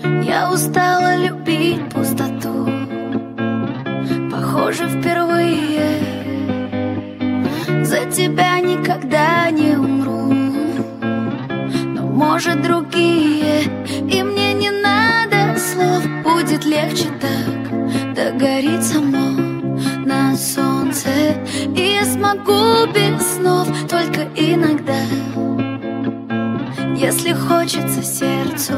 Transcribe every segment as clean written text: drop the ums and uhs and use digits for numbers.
Я устала любить пустоту, похоже, впервые. За тебя никогда не умру, но может другие. И мне не надо слов, будет легче так. Догорит само на солнце, и я смогу без снов только иногда, если хочется сердцу.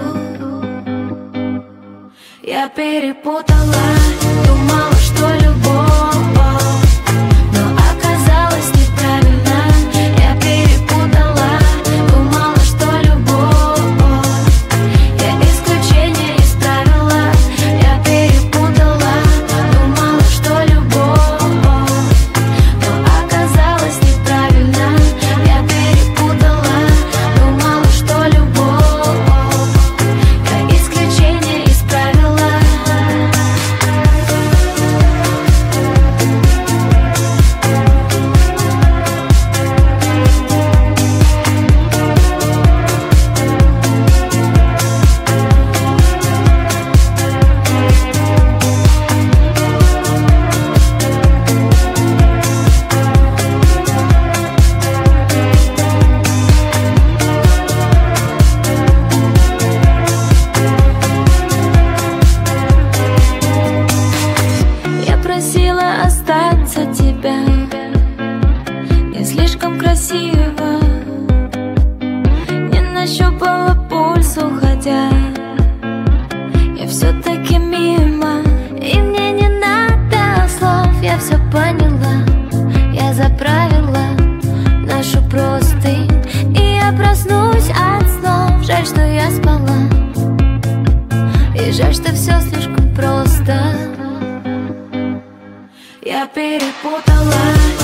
Я перепутала, думала, что любовь, но оказалось неправильно. Я перепутала, думала, что любовь, я исключение из правила. Я перепутала, думала, что любовь, но оказалось неправильно. Я перепутала, думала, что любовь, я исключение из правила. Я просила остаться тебя, не слишком красиво, не нащупала пульс, уходя. Я все-таки мимо, и мне не надо слов. Я все поняла, я заправила нашу простынь, и я проснусь от снов. Жаль, что я спала, и жаль, что все слишком просто. Я перепутала.